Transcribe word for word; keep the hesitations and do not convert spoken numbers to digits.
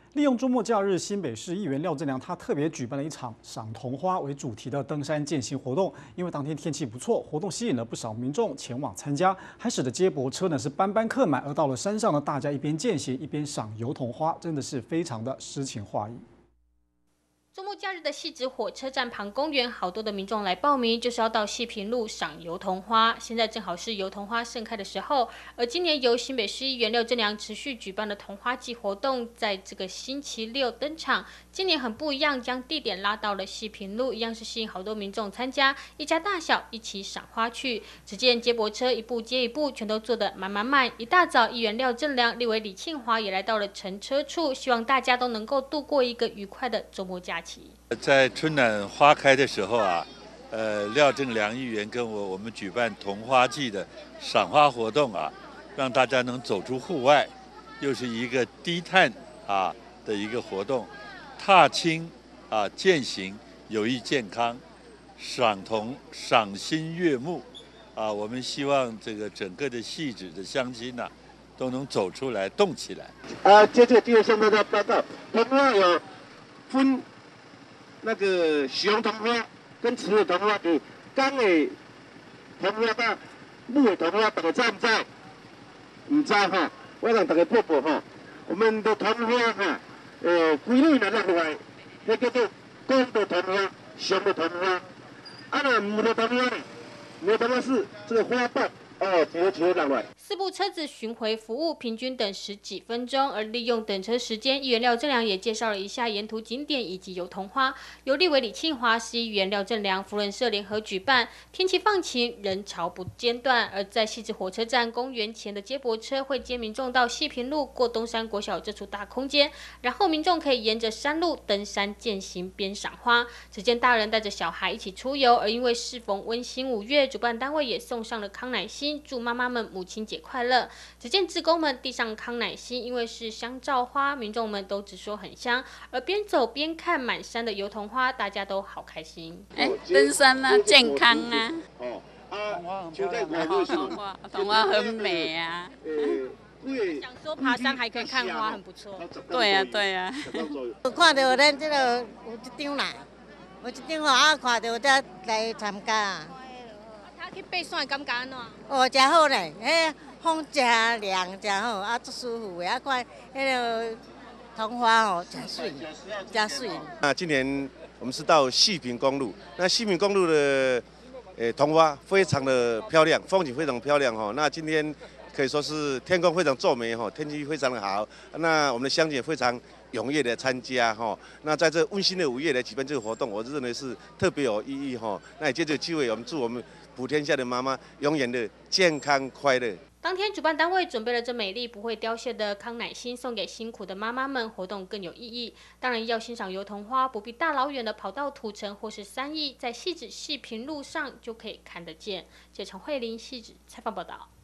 利用周末假日，新北市议员廖正良他特别举办了一场赏桐花为主题的登山健行活动。因为当天天气不错，活动吸引了不少民众前往参加，还使得接驳车呢是班班客满。而到了山上呢，大家一边健行一边赏油桐花，真的是非常的诗情画意。 周末假日的汐止火车站旁公园，好多的民众来报名，就是要到细平路赏油桐花。现在正好是油桐花盛开的时候，而今年由新北市议员廖正良持续举办的桐花季活动，在这个星期六登场。今年很不一样，将地点拉到了细平路，一样是吸引好多民众参加，一家大小一起赏花去。只见接驳车一部接一部，全都坐得满满满。一大早，议员廖正良、立委李庆华也来到了乘车处，希望大家都能够度过一个愉快的周末假期。 在春暖花开的时候啊，呃，廖正良议员跟我我们举办桐花季的赏花活动啊，让大家能走出户外，又是一个低碳啊的一个活动，踏青啊健行有益健康，赏桐赏心悦目啊，我们希望这个整个的汐止的乡亲呐、啊，都能走出来动起来。 啊，接着就向大家报告，桐花有分。 那个雄桐花跟雌的桐花，给刚的桐花到木的桐花，大家知唔知？唔知哈，我让大家报报哈。我们的桐花哈，呃，规律来落来，那叫做公的桐花、雄的桐花。啊，那母的桐花呢？母的桐花是这个花瓣。 哦，球球浪来。 四部车子巡回服务，平均等十几分钟。而利用等车时间，议员廖正良也介绍了一下沿途景点以及油桐花。由立委李庆华、市议员廖正良、福伦社联合举办。天气放晴，人潮不间断。而在汐止火车站公园前的接驳车会接民众到细平路过东山国小这处大空间，然后民众可以沿着山路登山健行边赏花。只见大人带着小孩一起出游，而因为适逢温馨五月，主办单位也送上了康乃馨。 祝妈妈们母亲节快乐！只见志工们递上康乃馨，因为是香皂花，民众们都只说很香。而边走边看满山的油桐花，大家都好开心。 哎，登山啊，健康啊。 哦，啊， 就在桐花，桐花很美啊。 想说爬山还可以看花，很不错。 对啊，对啊。 有看到咱这个有一张啦，有一张花，看到才来参加啊。 他去爬山感觉安怎？ 哦，真好嘞！迄风真凉，真好，啊，足舒服的。啊，看迄个桐花哦，真水，真水。 那今年我们是到细平公路，那细平公路的呃桐花非常的漂亮，风景非常漂亮哈。那今天可以说是天空非常皱眉哈，天气非常的好。那我们的乡亲也非常踊跃的参加哈。那在这温馨的五月来举办这个活动，我认为是特别有意义哈。那也借这个机会，我们祝我们 普天下的妈妈永远的健康快乐。 当天主办单位准备了这美丽不会凋谢的康乃馨，送给辛苦的妈妈们，活动更有意义。当然，要欣赏油桐花，不必大老远的跑到土城或是三义，在汐止细平路上就可以看得见。谢陈慧琳，汐止采访报道。